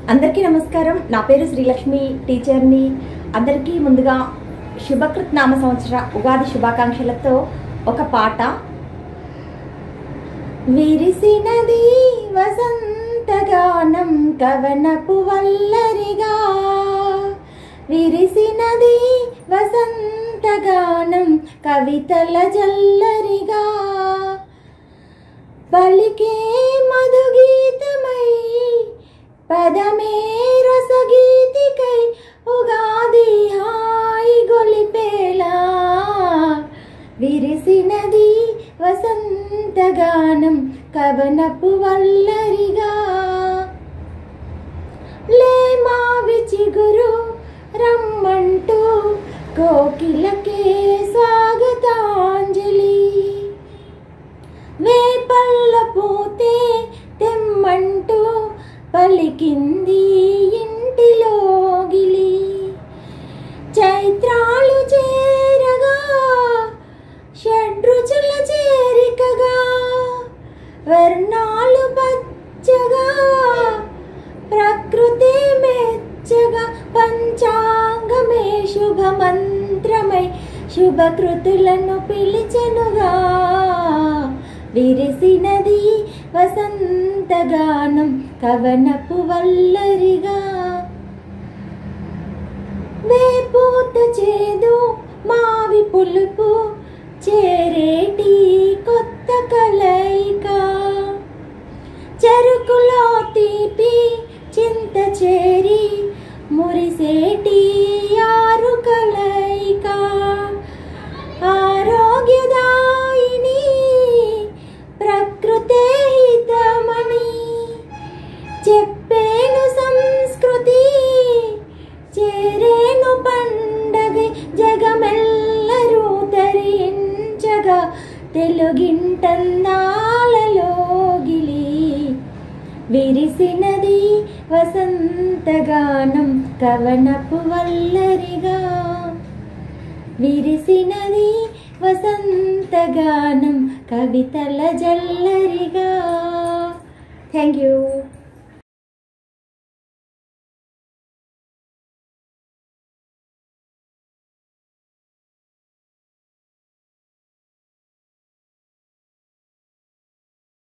అందరికీ నమస్కారం। నా పేరు శ్రీలక్ష్మి, టీచర్ని। అందరికీ ముందుగా శుభకృత్ నామ సంవత్సర ఉగాది శుభాకాంక్షలతో ఒక పాట। విరిసినది వసంతగానం కవనపు వల్లరిగా, విరిసినది వసంతగానం కవితల జల్లరిగా, పలికే మధుగీతమై పదమే రసగీతికై ఉగాది హాయి గొలిపేలా, విరిసినది వసంతగానం కవనపు వల్లరిగా। లేమావి చిగురు రమ్మంటూ కోకిలకే స్వాగతాంజలి, వేపల్ల పూతే తెమ్మంటూ పలికింది ఇంటిలోగిలి, చైత్రాలు చేరగా షడ్రుచుల చేరికగా, వర్ణాలు పచ్చగా ప్రకృతి మెచ్చగా, పంచాంగమే శుభమంత్రమై శుభకృతులను పిలిచెనుగా, విరిసినది వసంతగానం కవనపు వల్లరిగా। వేపూత చేదు మావి పులుపు చేరేటి కొత్త కలయిక, చెరుకులో తీపి చింత చేరి మురిసేటి ఆరు కలయిక, ఆరోగ్యదాయిని ప్రకృతే హితమని చెప్పేను సంస్కృతి, చేరేను పండగ జగమెల్లరూ తరించగా, తెలుగింటన్నాలలోగిలి, విరిసినది వసంతగానం కవనపు వల్లరిగా, విరిసినది వసంతగానం కవితల జల్లరిగా। Thank you.